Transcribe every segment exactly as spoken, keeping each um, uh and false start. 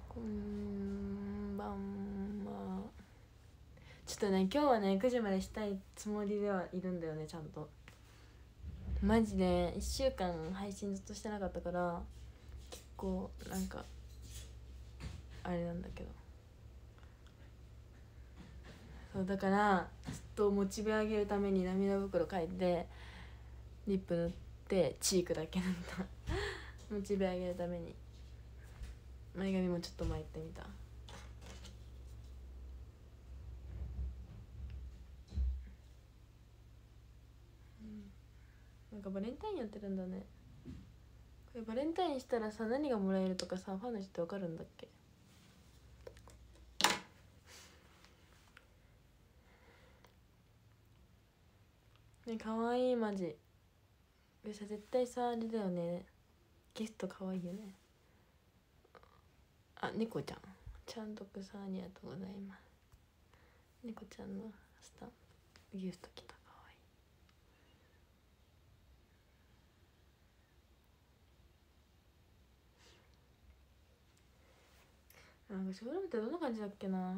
こんばんは。ちょっとね今日はねくじまでしたいつもりではいるんだよね。ちゃんとマジでいっしゅうかん配信ずっとしてなかったから結構なんかあれなんだけど、そうだからずっとモチベ上げるために涙袋かいてリップ塗ってチークだけ塗ったモチベ上げるために前髪もちょっと巻いてみた。なんかバレンタインやってるんだね。これバレンタインしたらさ何がもらえるとかさファンの人って分かるんだっけ。ね、かわいいマジ。これさ絶対さあれだよね、ギフトかわいいよね。あ、猫ちゃんちゃんとくさんありがとうございます。猫ちゃんのスタンプギフト来た。かわいい。なんかショールームってどんな感じだっけな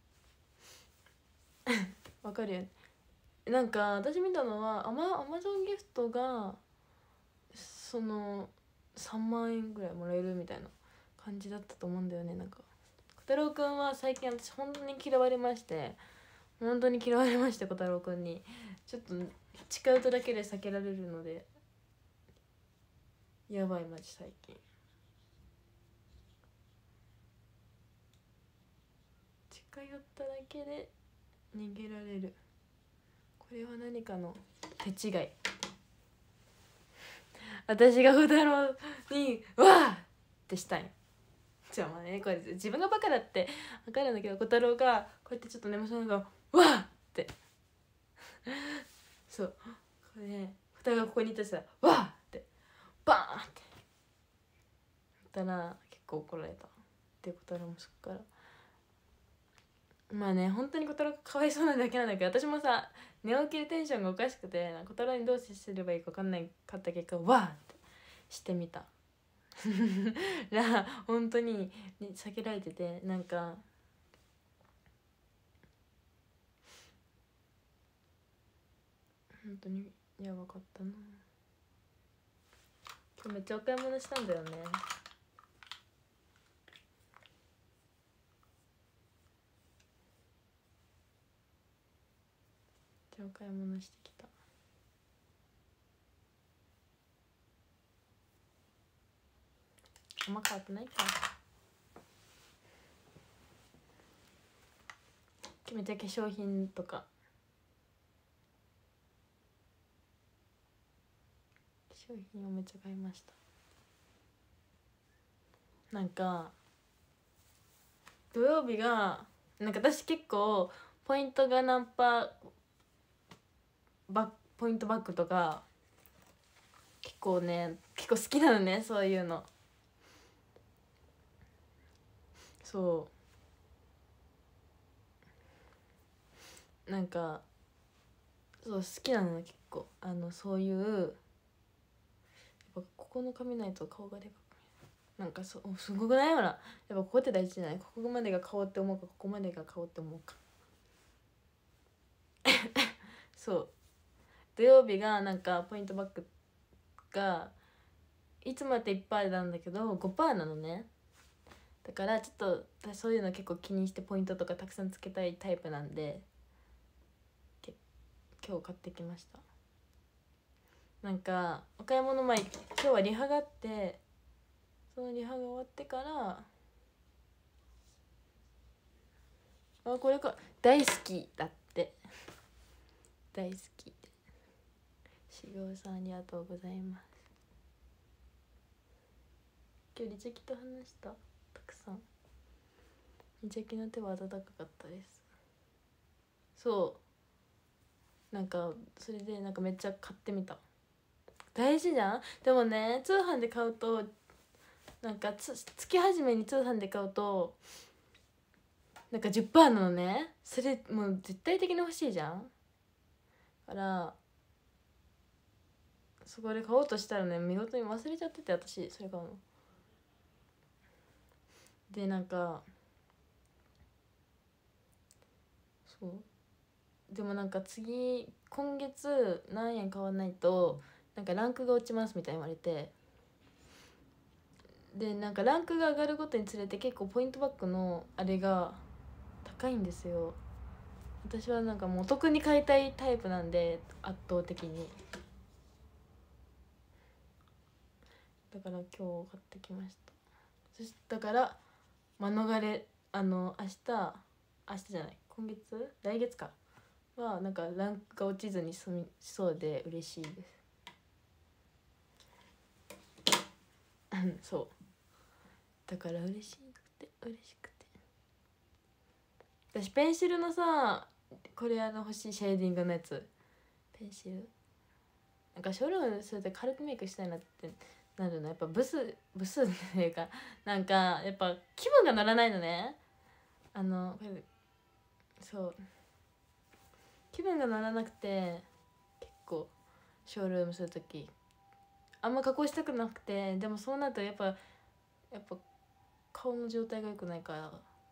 わかるよね。なんか私見たのはアマアマゾンギフトがそのさんまんえんぐらいもらえるみたいな感じだったと思うんだよね。なんか小太郎くんは最近私本当に嫌われまして本当に嫌われまして小太郎くんにちょっと近寄っただけで避けられるのでやばいマジ最近。近寄っただけで逃げられる。これは何かの手違い。私が小太郎に「わー!」ってしたい。じゃあまあねこれ自分がバカだって分かるんだけど小太郎がこうやってちょっと眠そうなのが「わー!」ってそうこれね小太郎がここにいたらさ「わー!」ってバーンって言ったら結構怒られた。で小太郎もそっからまあね本当に小太郎がかわいそうなだけなんだけど私もさ寝起きでテンションがおかしくて小太郎にどう接すればいいか分かんないかった結果わーってしてみたら本当に避けられててなんか本当にやばかったな。今日めっちゃお買い物したんだよね。めっちゃお買い物してきた。あんま変わってないか。めっちゃ化粧品とか化粧品をめっちゃ買いました。なんか土曜日がなんか私結構ポイントがナンパバポイントバッグとか結構ね結構好きなのねそういうの。そうなんかそう好きなの結構あのそういうやっぱここの髪ないと顔がでかくなんかそうすごくないほらやっぱここって大事じゃない。ここまでが顔って思うかここまでが顔って思うかそう土曜日がなんかポイントバッグがいつもやって いちパーセント なんだけど ごパーセント なのね。だからちょっとそういうの結構気にしてポイントとかたくさんつけたいタイプなんで今日買ってきました。なんかお買い物前今日はリハがあってそのリハが終わってからあこれか大好きだって大好きしごさんありがとうございます。今日リチャキと話したたくさん。リチャキの手は温かかったです。そうなんかそれでなんかめっちゃ買ってみた。大事じゃん。でもね通販で買うとなんかつ月始めに通販で買うとなんか じゅっパーセント なのね。それもう絶対的に欲しいじゃん。だからそこで買おうとしたらね見事に忘れちゃってて私それ買うの。 でなんかそうでもなんか次今月何円買わないとなんかランクが落ちますみたいに言われて、でなんかランクが上がるごとにつれて結構ポイントバックのあれが高いんですよ。私はなんかもうお得に買いたいタイプなんで圧倒的に、だから今日買ってきました。そしだから免れあの明日明日じゃない今月来月かはなんかランクが落ちずに済みそうで嬉しいですそうだから嬉しくて嬉しくて、私ペンシルのさこれあの欲しいシェーディングのやつ、ペンシルなんかショールームすると軽くメイクしたいなってなるの、やっぱブスブスっていうかなんかやっぱ気分が乗らないのね、あのそう気分が乗らなくて結構ショールームする時あんま加工したくなくて、でもそうなるとやっぱやっぱ顔の状態が良くないから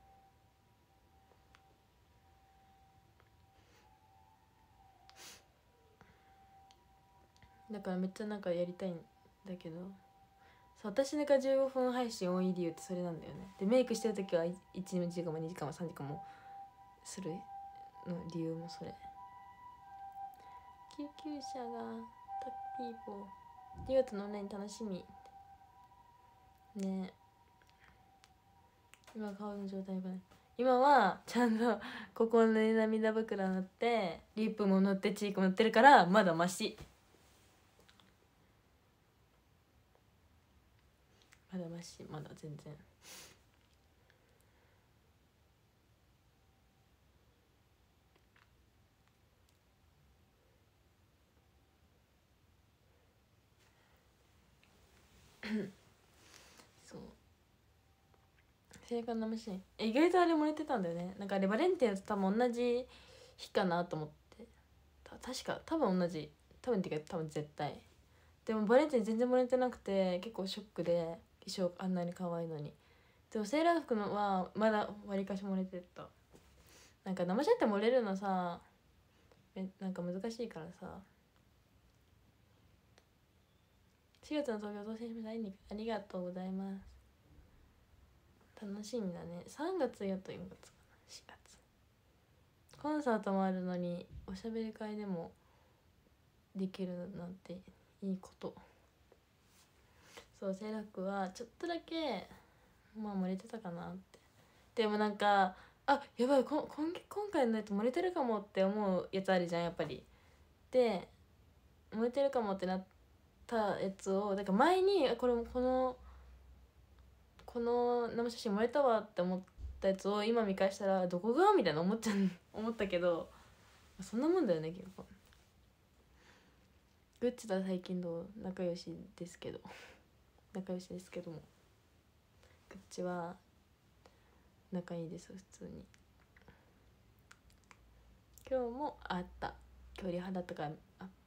だからめっちゃなんかやりたいんだけど、そう私がじゅうごふん配信多い理由ってそれなんだよね。でメイクしてる時はいちじかんもにじかんもさんじかんもするの理由もそれ。救急車がタッピーポーリオとのオンライン楽しみね。今顔の状態がない、今はちゃんとここに涙袋塗ってリップも塗ってチークも塗ってるからまだマシ、まだマシ、まだ全然そう性感生シーンえ意外とあれ漏れてたんだよね。なんかあれバレンタインと多分同じ日かなと思って、た確か多分同じ多分っていうか多分絶対でもバレンタイン全然漏れてなくて結構ショックで、衣装あんなに可愛いのに。でもセーラー服のはまだわりかし漏れてた。なんか生シャンって漏れるのさえなんか難しいからさ。しがつの東京当選しました。会いにありがとうございます。楽しみだね。さんがつやっとよんがつかな、しがつコンサートもあるのにおしゃべり会でもできるなんていいこと。そうセーラー服はちょっとだけまあ漏れてたかなって。でもなんかあやばいこ今今回のやつ漏れてるかもって思うやつあるじゃんやっぱり。で漏れてるかもってなったやつをだから前にこれこのこの生写真漏れたわって思ったやつを今見返したらどこがみたいな思っちゃう思ったけどそんなもんだよね結構。グッチとは最近どう仲良しですけど仲良しですけどもグッチは仲いいです普通に。今日もあった距離肌とかあった。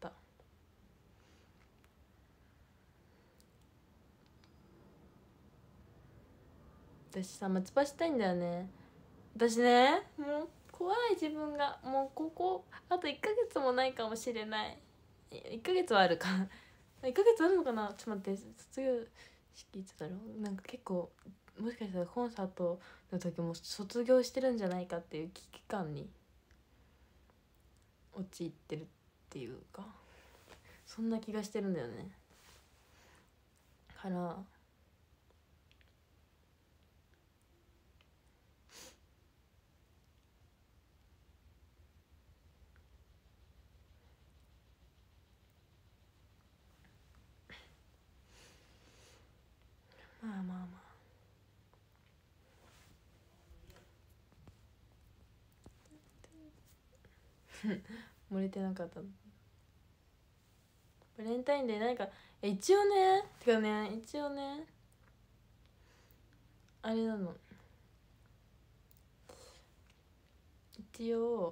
私さ松葉したいんだよね。私ねもう怖い自分がもうここあといっかげつもないかもしれない。いっかげつはあるかいっかげつあるのかな。ちょっと待って卒業式いつだろう。なんか結構もしかしたらコンサートの時も卒業してるんじゃないかっていう危機感に陥ってるっていうかそんな気がしてるんだよね。からまあまあまあ漏れてなかった。バレンタインデー何か一応ねてかね一応ねあれなの一応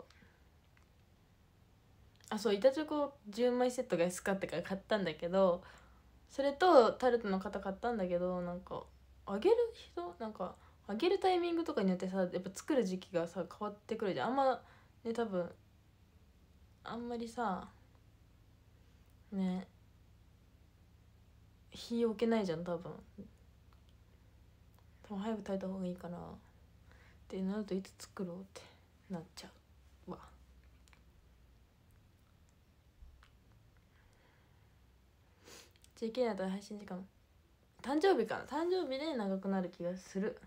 あそう板チョコじゅうまいセットが安かったから買ったんだけど、それとタルトの型買ったんだけどなんかあげる人なんかあげるタイミングとかによってさやっぱ作る時期がさ変わってくるじゃん。あんまね多分あんまりさね日置けないじゃん多分。多分早く炊いた方がいいかなってなるといつ作ろうってなっちゃうわ。ジェーケー だったら配信時間誕生日かな、誕生日で長くなる気がする。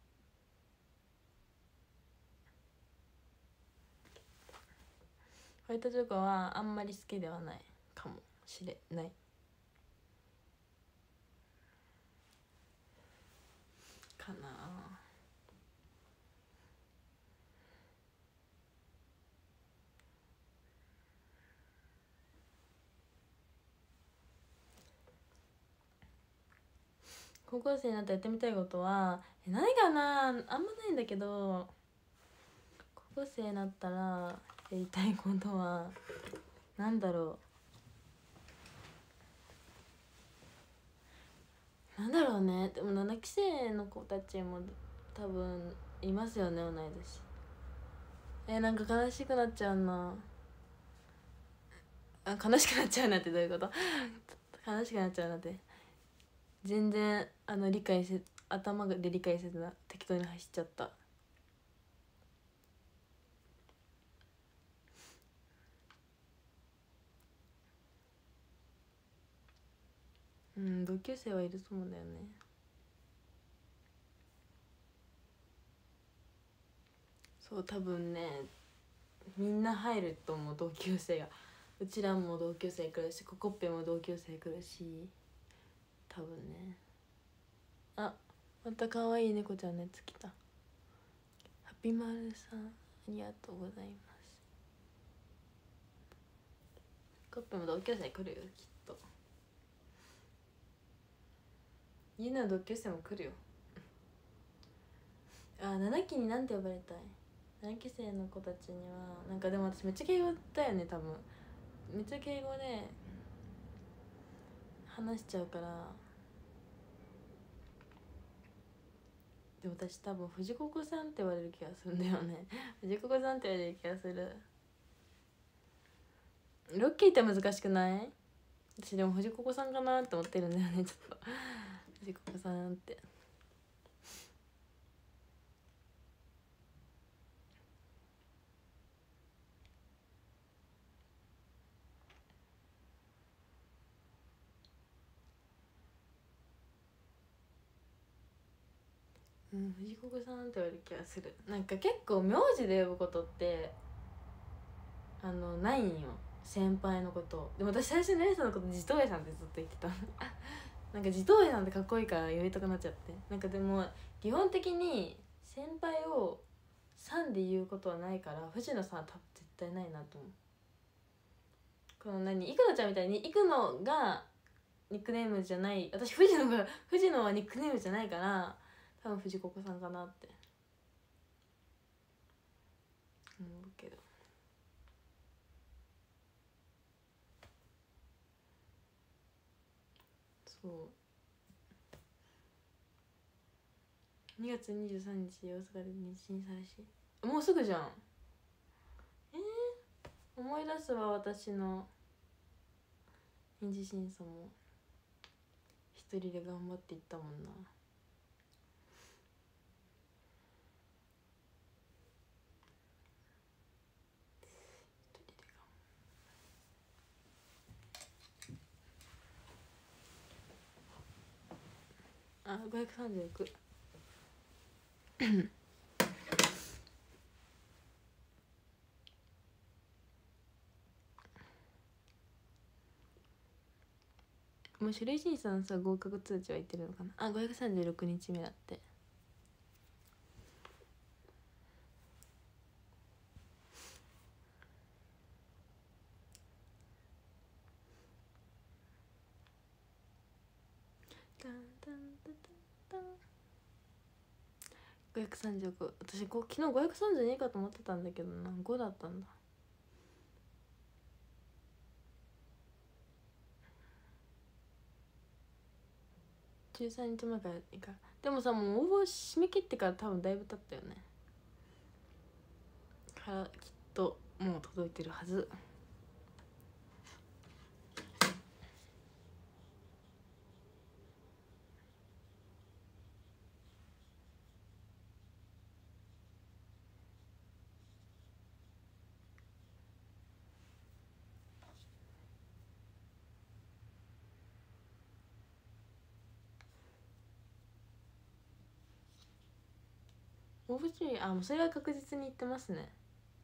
ホワイトチョコはあんまり好きではないかもしれないかな。高校生になったらやってみたいことはえ何かな、あんまないんだけど、高校生になったらやりたいことはなんだろうなんだろうね。でもななき生の子たちも多分いますよね同い年。えなんか悲しくなっちゃうなあ。悲しくなっちゃうなってどういうこと悲しくなっちゃうなって全然あの理解せ頭で理解せずな適当に走っちゃった。うん同級生はいると思うんだよね。そう多分ねみんな入ると思う同級生が。うちらも同級生来るしココッペも同級生来るし多分ね。あまた可愛い猫ちゃんのやつ来た。ハピマルさんありがとうございます。コッペも同級生来るよきっと。家の同級生も来るよ。あななきになんて呼ばれたい。ななき生の子たちにはなんかでも私めっちゃ敬語だよね多分。めっちゃ敬語で話しちゃうから。でも私多分藤子子さんって言われる気がするんだよね藤子子さんって言われる気がする。ロッキーって難しくない？私でも藤子子さんかなって思ってるんだよねちょっと藤子子さんって。うん、藤子さんって言われる気がする。なんか結構名字で呼ぶことってあのないんよ先輩のこと。でも私最初にレイさんのこと地頭絵さんってずっと言ってたなんか地頭絵さんってかっこいいから呼びたくなっちゃって。なんかでも基本的に先輩をさんで言うことはないから藤野さんは多分絶対ないなと思う。この何生野ちゃんみたいに生野がニックネームじゃない、私藤野が藤野はニックネームじゃないから多分藤子さんかなって思うけど。そうにがつにじゅうさんにち大阪で妊娠されしもうすぐじゃん。えー、思い出すわ私の二次審査も一人で頑張っていったもんな。あごひゃくさんじゅうろくもう書類審査のさ合格通知は言ってるのかな。あごひゃくさんじゅうろくにちめだって。ごひゃくさんじゅうご私昨日ごひゃくさんじゅうにかと思ってたんだけどなごだったんだ。 じゅうさんにちまえからいいか。でもさ、もう応募締め切ってから多分だいぶ経ったよね。からきっともう届いてるはず。応募注意、あ、もうそれは確実に言ってますね。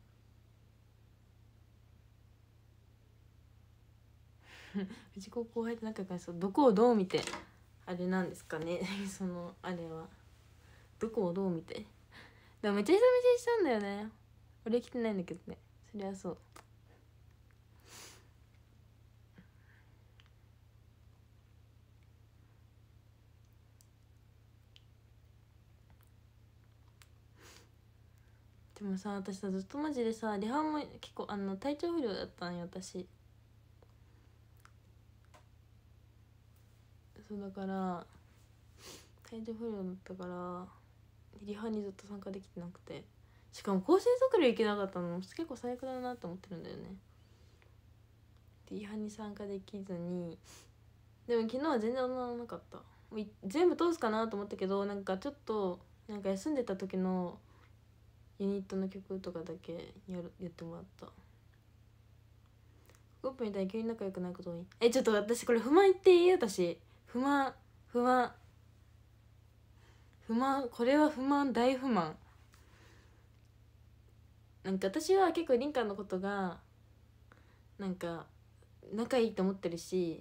うち高後輩って仲良くないですか。どこをどう見てあれなんですかねそのあれはどこをどう見て。でもめちゃ久々にしたんだよね。俺来てないんだけどね。そりゃそう。でもさ、私さずっとマジでさ、リハも結構あの体調不良だったんよ私。そうだから体調不良だったからリハにずっと参加できてなくて、しかも構成作業いけなかったの結構最悪だなと思ってるんだよね。リハに参加できずに、でも昨日は全然踊らなかった。全部通すかなと思ったけど、なんかちょっとなんか休んでた時のユニットの曲とかだけやるやってもらった。グップみたいに急に仲良くないこと多い。え、ちょっと私これ不満言っていい？私不満不満不満これは不満大不満。なんか私は結構リンカのことがなんか仲いいと思ってるし、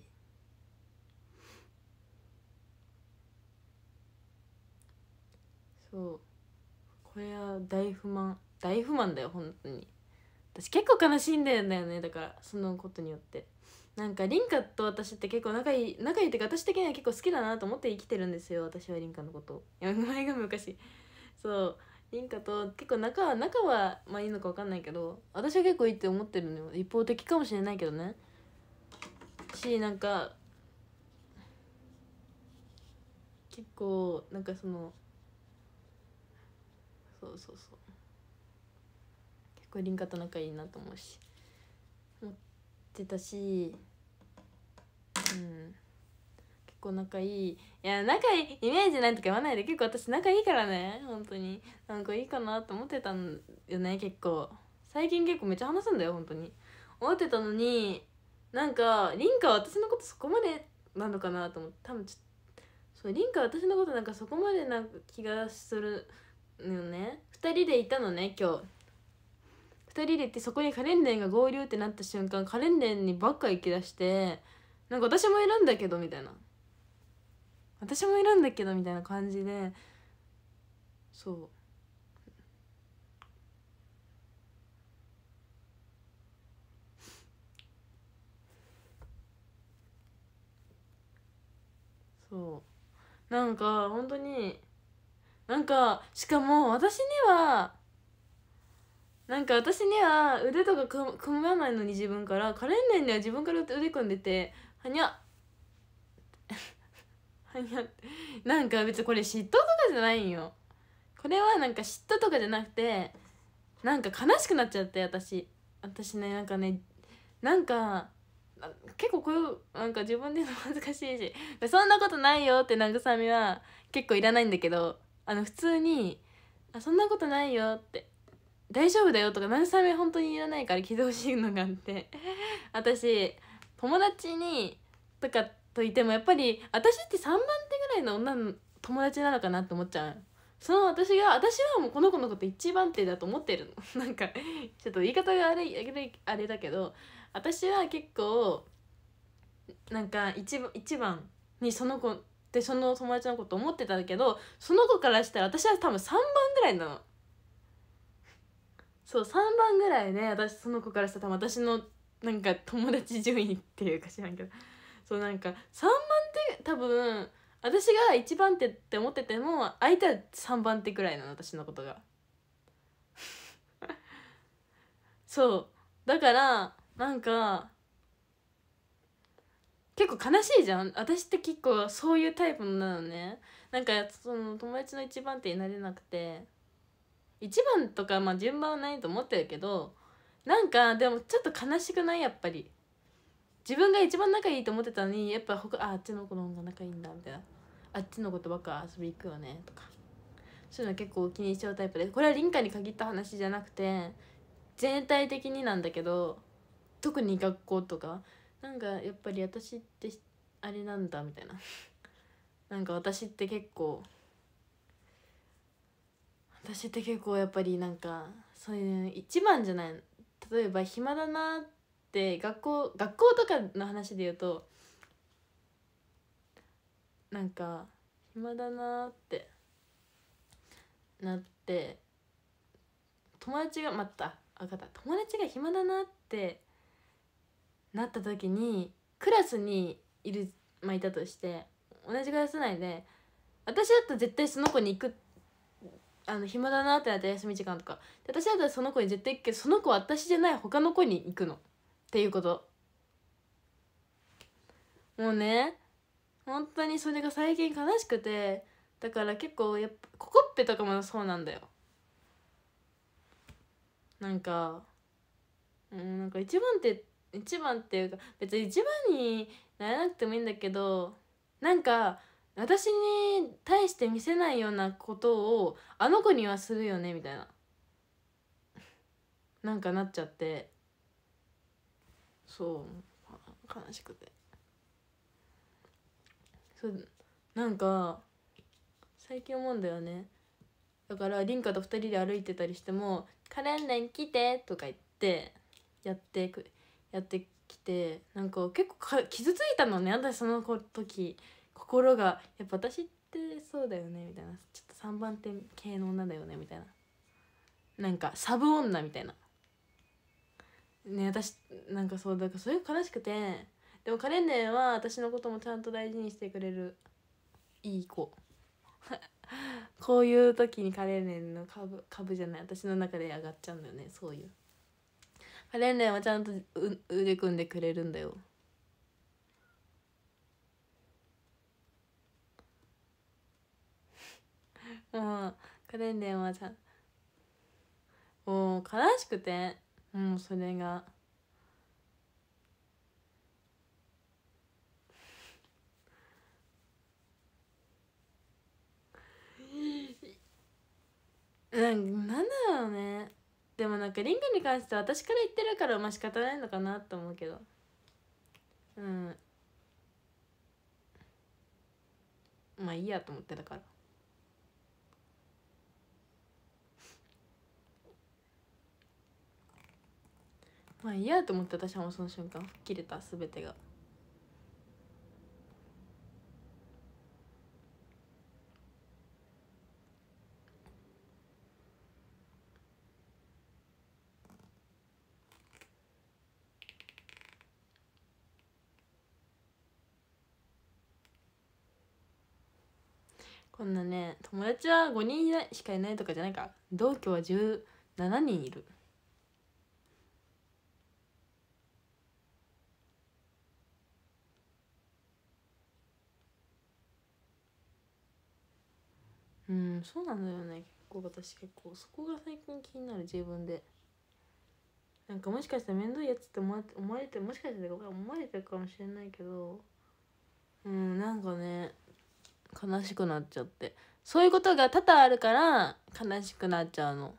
そうこれは大不満大不満だよ本当に。私結構悲しいんだよね。だからそのことによってなんかリンカと私って結構仲いい仲いいっていうか、私的には結構好きだなと思って生きてるんですよ私はリンカのこと。いや前が昔そうリンカと結構仲は仲はまあいいのか分かんないけど、私は結構いいって思ってるのよ。一方的かもしれないけどね。しなんか結構なんかそのそうそうそう結構リンカと仲いいなと思うし思ってたし、うん結構仲いい。いや仲いいイメージなんとか言わないで、結構私仲いいからね本当に。なんかいいかなと思ってたんよね。結構最近結構めっちゃ話すんだよ本当に思ってたのに、なんかリンカは私のことそこまでなのかなと思って、多分ちょっとそうリンカは私のことなんかそこまでな気がするのよね。ふたりでいたのね今日。ふたりで行ってそこにカレンデンが合流ってなった瞬間、カレンデンにばっか行きだして、なんか私もいるんだけどみたいな私もいるんだけどみたいな感じで、そうそうなんか本当になんかしかも私にはなんか私には腕とか組組まないのに自分からカレンデンには自分から腕組んでてはにゃはにゃってなんか別にこれ嫉妬とかじゃないんよ。これはなんか嫉妬とかじゃなくてなんか悲しくなっちゃって私私ねなんかねなんか結構こういうなんか自分で言うの恥ずかしいしそんなことないよって慰めは結構いらないんだけど、あの普通にあそんなことないよって大丈夫だよとか慰め本当にいらないから聞いてほしいのがあって私友達にとかといてもやっぱり私ってさんばん手ぐらいの女の友達なのかなって思っちゃう。その私が私はもうこの子のこと一番手だと思ってるのなんかちょっと言い方があれあれだけど、私は結構なんか一番一番にその子ってその友達のこと思ってたけど、その子からしたら私は多分さんばんぐらいなの。そうさんばんぐらいで、私その子からしたら私のなんか友達順位っていうか知らんけど、そうなんかさんばん手多分私がいちばん手って思ってても相手はさんばん手くらいなの私のことがそうだからなんか結構悲しいじゃん。私って結構そういうタイプなのね。なんかその友達の一番手になれなくて、一番とかまあ順番はないと思ってるけど、なんかでもちょっと悲しくない？やっぱり自分が一番仲いいと思ってたのに、やっぱ他ああっちの子の方が仲いいんだみたいな、あっちの子とばっか遊び行くよねとか、そういうの結構気にしちゃうタイプで、これは凛花に限った話じゃなくて全体的になんだけど、特に学校とかなんかやっぱり私ってあれなんだみたいななんか私って結構私って結構やっぱりなんかそういう一番じゃない。例えば暇だなって学校学校とかの話で言うと、なんか暇だなってなって、友達がまたあかった友達が暇だなってなった時に、クラスにいる、まあ、いたとして、同じクラス内で私だったら絶対その子に行く、あの暇だなってなったら休み時間とかで、私だったらその子に絶対行くけど、その子は私じゃない他の子に行くのっていうこと。もうね、本当にそれが最近悲しくて、だから結構やっぱココッペとかもそうなんだよ。なんかうんなんか一番って一番っていうか別に一番にならなくてもいいんだけど、なんか私に対して見せないようなことをあの子にはするよねみたいな、なんかなっちゃって、そう悲しくて、そうなんか最近思うんだよね。だから凛花と二人で歩いてたりしても「カレンレン来て」とか言ってやってくやってきて、なんか結構か傷ついたのね、私その時心が。やっぱ私ってそうだよねみたいな、ちょっとさんばん手系の女だよねみたいな、なんかサブ女みたいなね、私なんかそうだからそれが悲しくて。でもカレンレンは私のこともちゃんと大事にしてくれるいい子こういう時にカレンレンの株株じゃない、私の中で上がっちゃうんだよね。そういうカレンレンはちゃんとう腕組んでくれるんだよ。もうカレンレンはちゃんもう悲しくて、もうそれがなんなんだろうね。でもなんかリングに関しては私から言ってるからまあ仕方ないのかなと思うけど、うんまあいいやと思ってたから、まあいいやと思って、私はもうその瞬間吹っ切れた全てが。こんなね友達はごにんしかいないとかじゃないから、同居はじゅうななにんいる。うんそうなんだよね。結構私結構そこが最近気になる自分で。なんかもしかしたら面倒いやつって思われて思われてもしかしたら思われてるかもしれないけど、うんなんかね悲しくなっちゃって、そういうことが多々あるから悲しくなっちゃうの。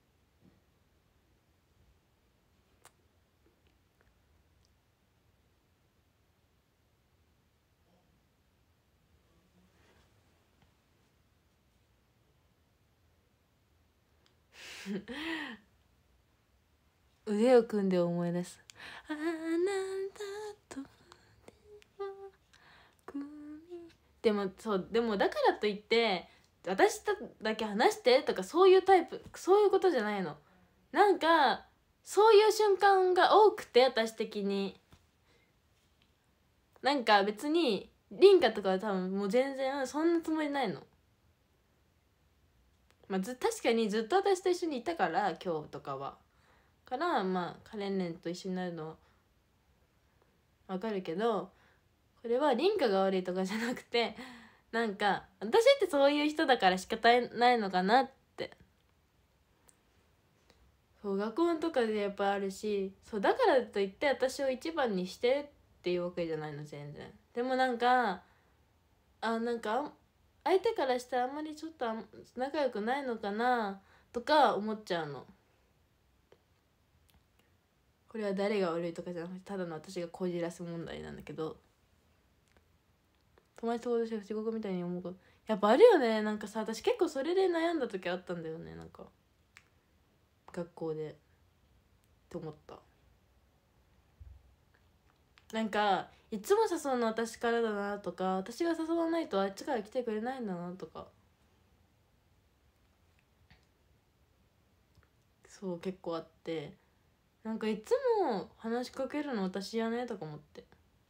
腕を組んで思い出す。あなたとでもそうでもだからといって私とだけ話してとかそういうタイプ、そういうことじゃないの。なんかそういう瞬間が多くて私的に、なんか別に凛花とかは多分もう全然そんなつもりないの。まあ、ず確かにずっと私と一緒にいたから今日とかはからまあカレンレンと一緒になるのわかるけど、 これは凛花が悪いとかじゃなくて、なんか私ってそういう人だから仕方ないのかなって。そう学校とかでやっぱあるし、そうだからといって私を一番にしてっていうわけじゃないの全然。でもなんかあなんか相手からしたらあんまりちょっと仲良くないのかなとか思っちゃうの。これは誰が悪いとかじゃなくてただの私がこじらす問題なんだけど、友達と私が地獄みたいに思うことやっぱあるよね。なんかさ私結構それで悩んだ時あったんだよね。なんか学校でって思った。なんかいつも誘うの私からだなとか、私が誘わないとあっちから来てくれないんだなとか、そう結構あって、なんかいつも話しかけるの私やねとか思って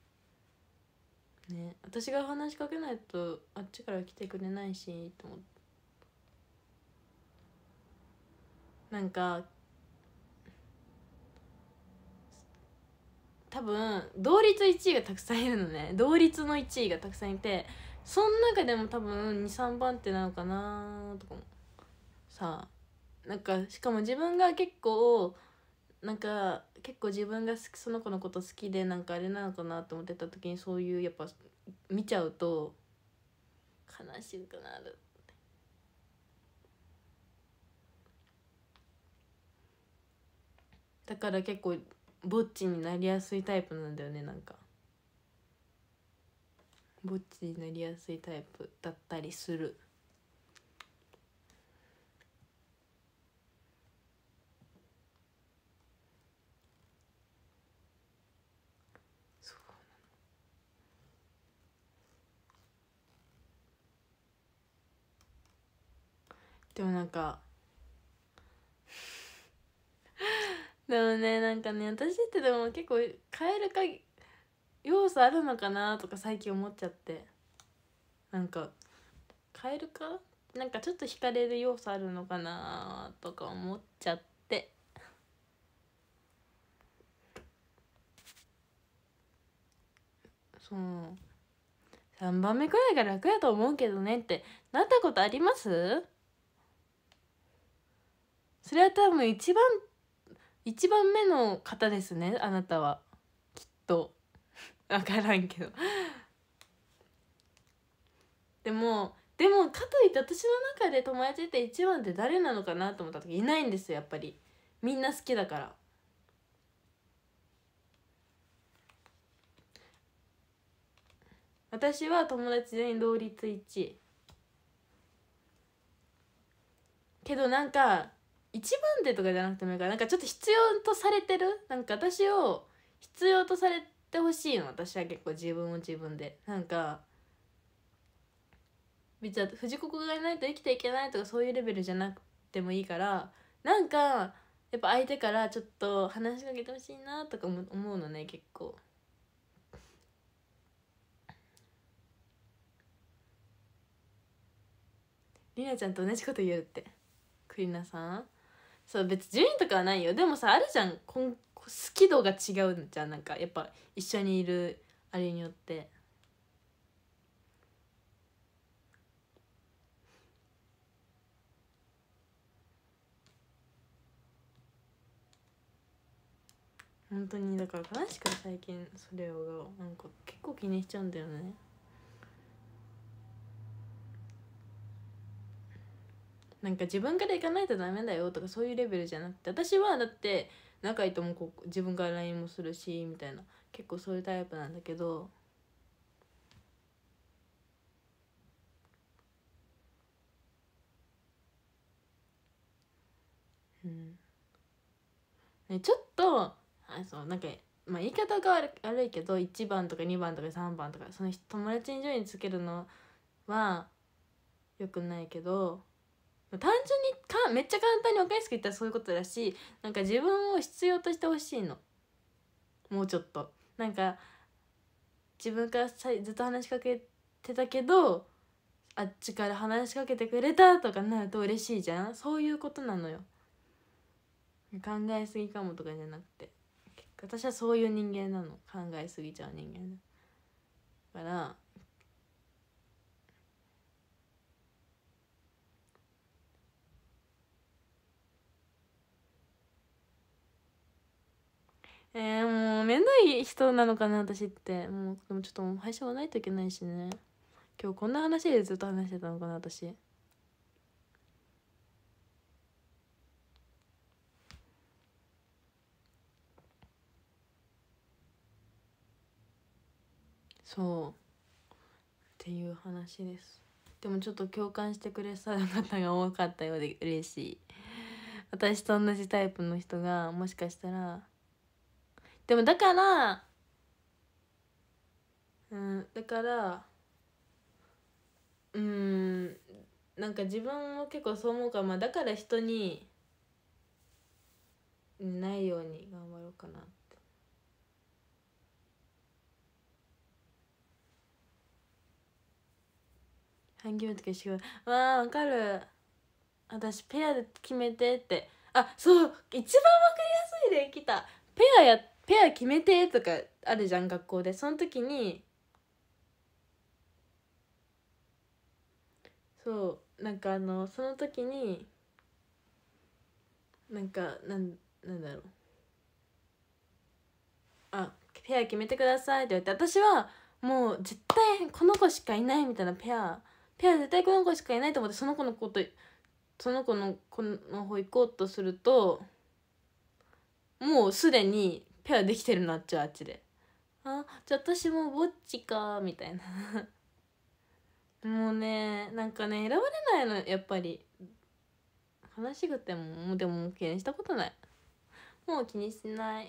ね。私が話しかけないとあっちから来てくれないしと思って、なんか多分同率いちいがたくさんいるのね。同率のいちいがたくさんいて、その中でも多分にさんばん手なのかなとかもさあ、なんかしかも自分が結構なんか結構自分が好きその子のこと好きでなんかあれなのかなと思ってた時にそういうやっぱ見ちゃうと悲しくなる。だから結構ぼっちになりやすいタイプなんだよね。なんかぼっちになりやすいタイプだったりする。でもなんかでもねなんかね私ってでも結構変えるか要素あるのかなとか最近思っちゃって、なんか変えるかなんかちょっと惹かれる要素あるのかなとか思っちゃって、そうさんばんめくらいが楽やと思うけどねってなったことあります？それは多分一番一番目の方ですね、あなたはきっと。分からんけどでもでもかといって私の中で友達って一番って誰なのかなと思った時いないんですよ。やっぱりみんな好きだから。私は友達全員同率いちいけど、なんか一番手とかじゃなくてもいいから、なんかちょっと必要とされてる、なんか私を必要とされてほしいの。私は結構自分を自分でなんか別に藤子がいないと生きていけないとかそういうレベルじゃなくてもいいから、なんかやっぱ相手からちょっと話しかけてほしいなとか思うのね結構。りなちゃんと同じこと言えるってクリナさん。そう別に順位とかはないよ。でもさあるじゃん、こん好き度が違うんじゃん。なんかやっぱ一緒にいるあれによって。本当にだから悲しく最近それをなんか結構気にしちゃうんだよね。なんか自分から行かないとダメだよとかそういうレベルじゃなくて、私はだって仲いいともこう自分から ライン もするしみたいな、結構そういうタイプなんだけど、うんね、ちょっとあそうなんか、まあ、言い方が悪悪いけどいちばんとかにばんとかさんばんとかその友達に順位つけるのはよくないけど、単純にかめっちゃ簡単に分かりやすく言ったらそういうことだし、なんか自分を必要としてほしいの。もうちょっとなんか自分からさずっと話しかけてたけどあっちから話しかけてくれたとかなると嬉しいじゃん。そういうことなのよ。考えすぎかもとかじゃなくて、私はそういう人間なの。考えすぎちゃう人間だからえー、もうめんどい人なのかな私って。もうでもちょっともう配信はないといけないしね。今日こんな話でずっと話してたのかな私。そうっていう話です。でもちょっと共感してくれそうな方が多かったようで嬉しい。私と同じタイプの人がもしかしたら。でもだからうんだからうーんなんか自分も結構そう思うから、まあ、だから人にないように頑張ろうかな。半決めとかしてくる。わあわかる。私ペアで決めてって。あそう一番わかりやすい例来た。ペアやペア決めてとかあるじゃん学校で。その時にそうなんかあのその時になんかなんなんだろう、あペア決めてくださいって言われて、私はもう絶対この子しかいないみたいな、ペアペア絶対この子しかいないと思って、その子のことその子の子の方行こうとするともうすでにペアできてるなっちゃう、あっちで。あじゃあ私もぼっちかみたいなもうねなんかね選ばれないのやっぱり。話しくてももうでも気にしたことない。もう気にしない。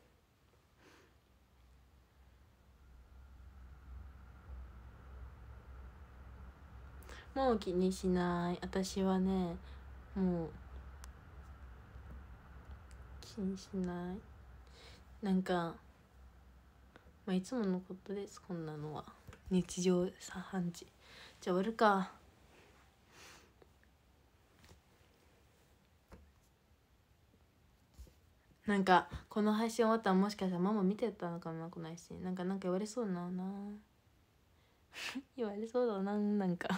もう気にしない私はね。もう気にしない。なんか、まあ、いつものことです。こんなのは日常茶飯事。じゃあ終わるか。なんかこの配信終わったらもしかしたらママ見てたのかなこの配信。なんかなんか言われそうなな言われそうだな。なんか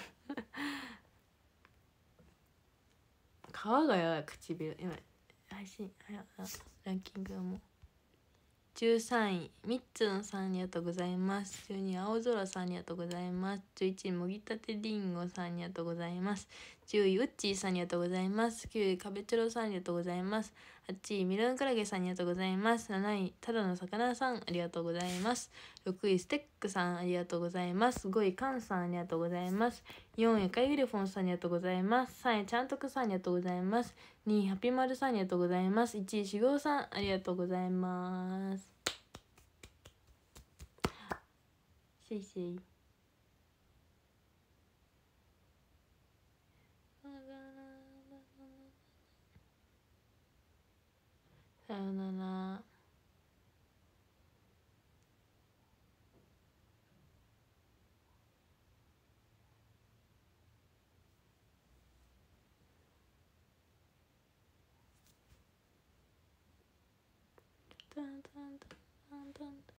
皮がやばい唇今配信ランキングはもうじゅうさんいみっつんさんありがとうございます。じゅうにい青空さんありがとうございます。じゅういちいもぎたてりんごさんありがとうございます。じゅういうっちーさんありがとうございます。きゅういかべちょろさんありがとうございます。はちいミルンクラゲさんありがとうございます。なない、ただの魚さんありがとうございます。ろくいステックさんありがとうございます。ごいカンさんありがとうございます。よんいかユリフォンさんありがとうございます。さんいちゃんとくさんありがとうございます。にいハピマルさんありがとうございます。いちい修行さんありがとうございます。谢谢。さよなら。タンタンタンタンタン。